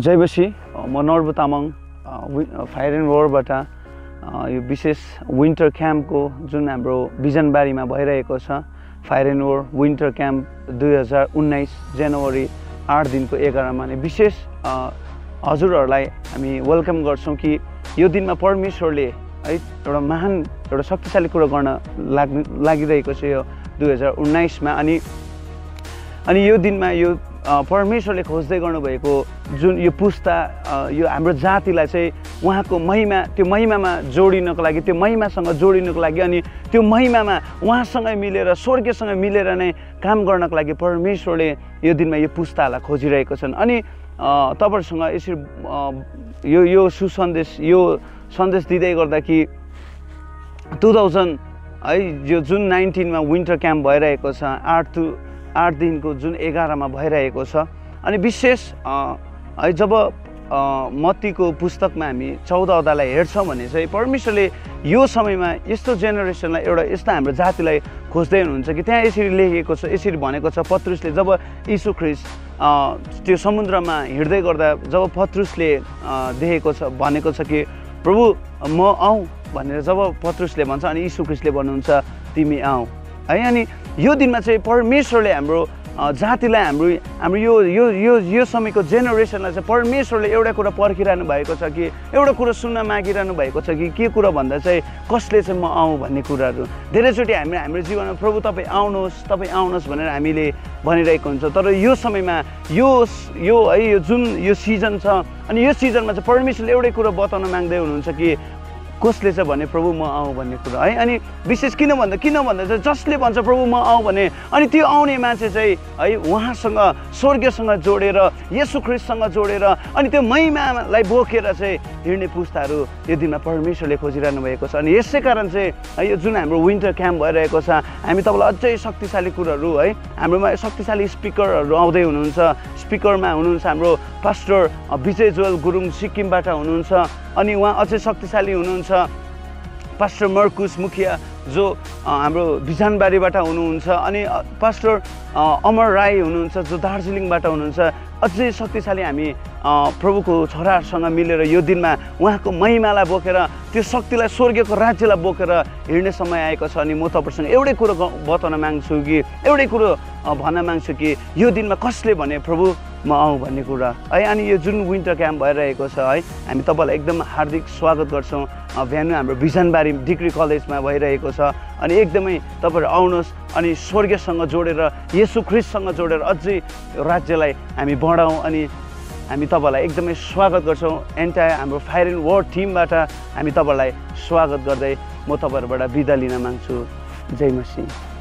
जय मसी म Norbu Tamang fire and वरबाट यो विशेष विन्टर क्याम्पको जुन हाम्रो बिजनबारीमा भइरहेको छ fire and war winter camp 2019 जनवरी 8 दिनको 11 मा नै विशेष हजुरहरूलाई हामी वेलकम गर्छौं कि यो दिनमा परमेश्वरले है एउटा महान एउटा शक्तिशाली कुरा गर्न लागिरहेको छ यो 2019 मा अनि यो दिनमा यो परमेश्वरले खोज्दै गर्नुभएको जुन यो पुस्ता यो हाम्रो जातिलाई चाहिँ उहाँको महिमा त्यो महिमामा जोडिनको लागि त्यो महिमासँग जोडिनको लागि अनि त्यो महिमामा उहाँसँगै मिलेर स्वर्गसँग मिलेर नै काम गर्नको लागि परमेश्वरले यो दिनमा यो पुस्तालाई खोजिरहेको छन्। अनि तपाईहरुसँग यसरी यो सुसन्देश यो सन्देश दिँदै गर्दा कि 2000 है यो जुन 19 मा विन्टर क्याम्प भइरहेको छ 8 दिनको जुन 11 मा भइरहेको छ अनि विशेष है जब मत्तीको पुस्तकमा हामी 14 अध्यायलाई हेर्छौं भने चाहिँ परमेश्वरले यो समयमा यस्तो जेनेरेसनलाई एउटा यस्तो हाम्रो जातिलाई खोज्दै हुनुहुन्छ कि त्यहाँ यसरी लेखिएको छ यसरी भनेको छ पत्रुसले जब यीशु ख्रीष्ट त्यो समुद्रमा हिँड्दै गर्दा जब पत्रुसले देखेको छ भनेको छ कि प्रभु म आऊ भनेर जब पत्रुसले भन्छ अनि यीशु ख्रीष्टले भन्नुहुन्छ तिमी आऊ है। अनि यो दिनमा चाहिँ परमेश्वरले हाम्रो जातिलाई हाम्रो यो समयको जेनेरेसनलाई चाहिँ परमेश्वरले एउटा कुरा पर्खिरहनु भएको छ कि एउटा कुरा सुन्न मागिरहनु भएको छ कि के कुरा भन्दा चाहिँ कसले चाहिँ म आऊँ भन्ने कुराहरू धेरैचोटि हाम्रो जीवनमा प्रभु तपाईँ आउनुहोस् भनेर हामीले भनिरहेको हुन्छ। तर यो समयमा यो जुन यो सिजन छ अनि यो सिजनमा चाहिँ परमेश्वरले एउटै कुरा बताउन माग्दै हुनुहुन्छ कि कसले चाहिँ भने प्रभु म आऊ भन्ने कुरा है। अनि विशेष किन भन्दा चाहिँ जसले भन्छ प्रभु म आऊ भने अनि त्यो आउने मान्छे चाहिँ है उहाँसँग स्वर्गसँग जोडेर येशू ख्रीष्टसँग जोडेर अनि त्यो महिमालाई बोकेर चाहिँ हिँड्ने पुस्ताहरू यो दिनमा परमेश्वरले खोजिरहनु भएको छ। अनि यसै कारण चाहिँ यो जुन हाम्रो विन्टर क्याम्प भइरहेको छ हामी तपाईँलाई अझै शक्तिशाली कुराहरू है हाम्रोमा शक्तिशाली स्पिकरहरू आउँदै हुनुहुन्छ। स्पिकरमा हुनुहुन्छ हाम्रो पास्टर विजय जोयल गुरुङ सिक्किमबाट हुनुहुन्छ अनि उहाँ अझै शक्तिशाली हुनुहुन्छ पास्टर मर्कुस मुखिया जो हाम्रो बिजनबारीबाट हुनुहुन्छ अनि पास्टर अमर राई हुनुहुन्छ जो दार्जिलिङबाट हुनुहुन्छ। अझै शक्तिशाली हामी प्रभुको छोराहरूसँग मिलेर यो दिनमा उहाँको महिमालाई बोकेर त्यो शक्तिलाई स्वर्गको राज्यलाई बोकेर हिँड्ने समय आएको छ। अनि म तपाईहरुसँग एउटै कुरो बताउन माग्छु कि एउटै कुरो भन्न माग्छु कि यो दिनमा कसले भने प्रभु म आऊ भन्ने कुरा है। अनि यो जुन विन्टर क्याम्प भइरहेको छ है हामी तपाईलाई एकदम हार्दिक स्वागत गर्छौं। भ्यानु हाम्रो बिजनबारी डिग्री कलेजमा भइरहेको छ अनि एकदमै तपाईहरु आउनुहोस् अनि स्वर्गसँग जोडेर येशू ख्रीष्टसँग जोडेर अझै राज्यलाई हामी बढाउँ अनि हामी तपाईलाई एकदमै स्वागत गर्छौं। एन्टायर हाम्रो फायर एन्ड वर टिमबाट हामी तपाईलाई स्वागत गर्दै म तपाईहरुबाट बिदा लिन माग्छु। जय मसीह।